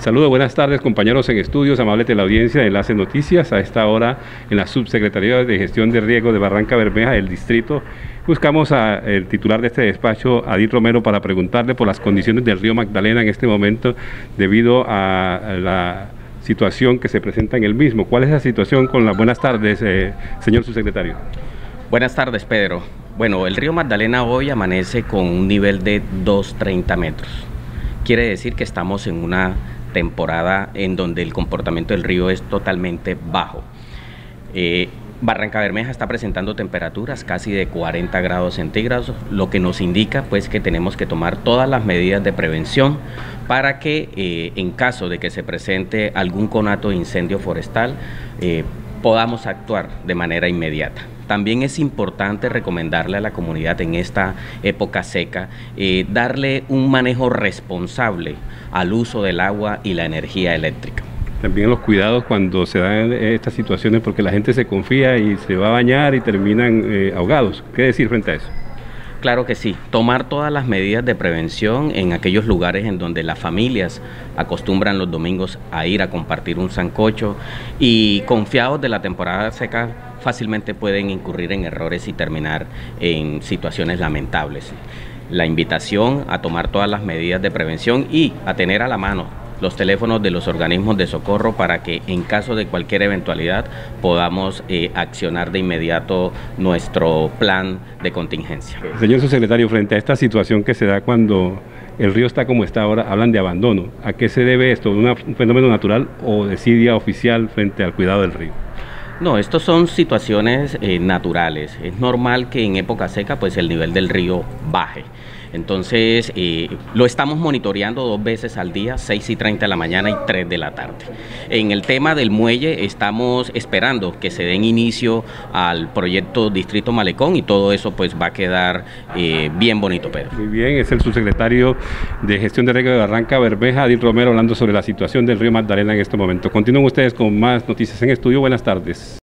Saludos, buenas tardes compañeros en estudios, amable teleaudiencia de Enlace Noticias. A esta hora en la Subsecretaría de Gestión de Riego de Barranca Bermeja del Distrito buscamos al titular de este despacho, Adil Romero, para preguntarle por las condiciones del río Magdalena en este momento debido a la situación que se presenta en el mismo. ¿Cuál es la situación con las buenas tardes, señor subsecretario? Buenas tardes, Pedro. Bueno, el río Magdalena hoy amanece con un nivel de 230 metros. Quiere decir que estamos en una temporada en donde el comportamiento del río es totalmente bajo. Barranca Bermeja está presentando temperaturas casi de 40 grados centígrados, lo que nos indica pues que tenemos que tomar todas las medidas de prevención para que en caso de que se presente algún conato de incendio forestal podamos actuar de manera inmediata. También es importante recomendarle a la comunidad en esta época seca darle un manejo responsable al uso del agua y la energía eléctrica. También los cuidados cuando se dan estas situaciones, porque la gente se confía y se va a bañar y terminan ahogados. ¿Qué decir frente a eso? Claro que sí, tomar todas las medidas de prevención en aquellos lugares en donde las familias acostumbran los domingos a ir a compartir un sancocho y confiados de la temporada seca fácilmente pueden incurrir en errores y terminar en situaciones lamentables. La invitación a tomar todas las medidas de prevención y a tener a la mano los teléfonos de los organismos de socorro para que en caso de cualquier eventualidad podamos accionar de inmediato nuestro plan de contingencia. Señor subsecretario, frente a esta situación que se da cuando el río está como está ahora, hablan de abandono. ¿A qué se debe esto? ¿Un fenómeno natural o desidia oficial frente al cuidado del río? No, estos son situaciones naturales. Es normal que en época seca pues el nivel del río baje. Entonces lo estamos monitoreando 2 veces al día, 6:30 de la mañana y 3 de la tarde. En el tema del muelle estamos esperando que se den inicio al proyecto Distrito Malecón y todo eso pues va a quedar bien bonito, Pedro. Muy bien, es el subsecretario de Gestión de Riego de Barranca Bermeja, Adil Romero, hablando sobre la situación del río Magdalena en este momento. Continúen ustedes con más noticias en estudio. Buenas tardes.